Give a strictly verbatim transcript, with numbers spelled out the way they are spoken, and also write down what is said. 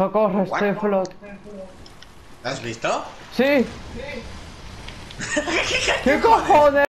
Socorro, estoy flot. ¿Lo has visto? Sí. ¿Qué cojones?